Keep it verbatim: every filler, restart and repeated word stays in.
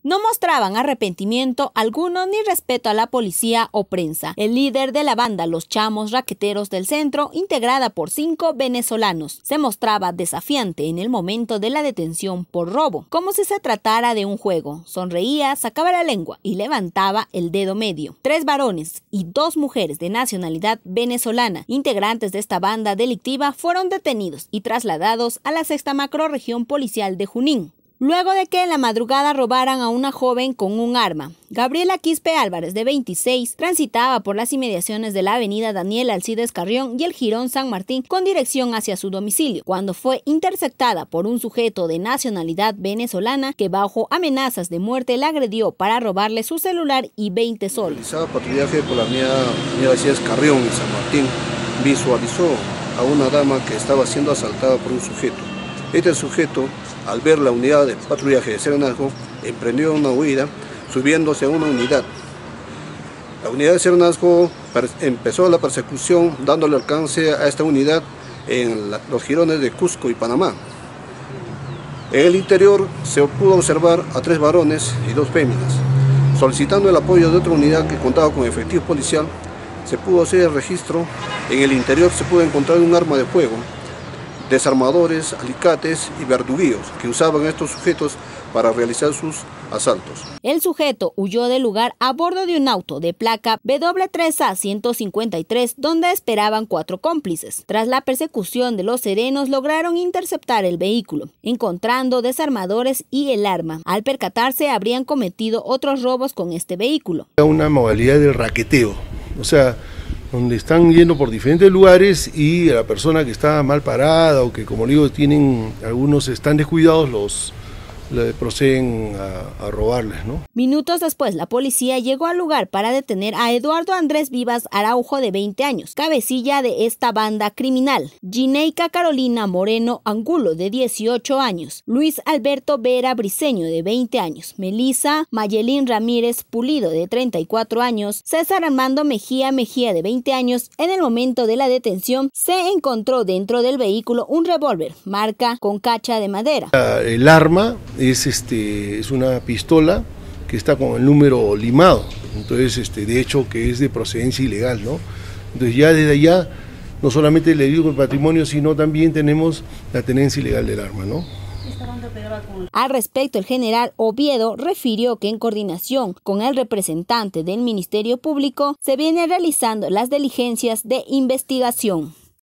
No mostraban arrepentimiento alguno ni respeto a la policía o prensa. El líder de la banda Los Chamos Raqueteros del Centro, integrada por cinco venezolanos, se mostraba desafiante en el momento de la detención por robo, como si se tratara de un juego. Sonreía, sacaba la lengua y levantaba el dedo medio. Tres varones y dos mujeres de nacionalidad venezolana, integrantes de esta banda delictiva, fueron detenidos y trasladados a la sexta macrorregión policial de Junín, luego de que en la madrugada robaran a una joven con un arma. Gabriela Quispe Álvarez, de veintiséis, transitaba por las inmediaciones de la avenida Daniel Alcides Carrión y el Jirón San Martín con dirección hacia su domicilio, cuando fue interceptada por un sujeto de nacionalidad venezolana que bajo amenazas de muerte la agredió para robarle su celular y veinte soles. Realizaba patrullaje por la avenida Alcides Carrión y San Martín. Visualizó a una dama que estaba siendo asaltada por un sujeto. Este sujeto, al ver la unidad de patrullaje de Serenazgo, emprendió una huida subiéndose a una unidad. La unidad de Serenazgo empezó la persecución dándole alcance a esta unidad en la, los jirones de Cusco y Panamá. En el interior se pudo observar a tres varones y dos féminas. Solicitando el apoyo de otra unidad que contaba con efectivo policial, se pudo hacer el registro. En el interior se pudo encontrar un arma de fuego, desarmadores, alicates y verduguillos que usaban estos sujetos para realizar sus asaltos. El sujeto huyó del lugar a bordo de un auto de placa W tres A ciento cincuenta y tres, donde esperaban cuatro cómplices. Tras la persecución de los serenos, lograron interceptar el vehículo, encontrando desarmadores y el arma. Al percatarse, habrían cometido otros robos con este vehículo. Una modalidad del raqueteo, o sea, donde están yendo por diferentes lugares y la persona que está mal parada o que, como digo, tienen, algunos están descuidados, los le proceden a, a robarles, ¿no? Minutos después, la policía llegó al lugar para detener a Eduardo Andrés Vivas Araujo, de veinte años, cabecilla de esta banda criminal; Gineika Carolina Moreno Angulo, de dieciocho años; Luis Alberto Vera Briceño, de veinte años; Melissa Mayelín Ramírez Pulido, de treinta y cuatro años; César Armando Mejía Mejía, de veinte años. En el momento de la detención, se encontró dentro del vehículo un revólver, marca con cacha de madera. El arma es, este, es una pistola que está con el número limado, entonces este, de hecho que es de procedencia ilegal, ¿no? Entonces ya desde allá no solamente le digo el patrimonio, sino también tenemos la tenencia ilegal del arma, ¿no? Al respecto, el general Oviedo refirió que en coordinación con el representante del Ministerio Público se vienen realizando las diligencias de investigación.